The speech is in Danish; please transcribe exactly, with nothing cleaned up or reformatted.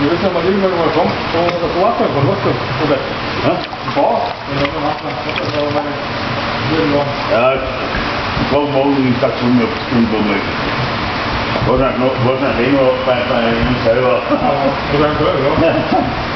Du ved, at man lige med at komme, og der kunne også være på luftet på det. Ja? For, eller noget andet, så var man lidt lort. Ja, hvor morgen tak for mig på på mig. Hvordan nu, hvordan er det nu, hvad der er en server? Ja, hvordan gør det jo?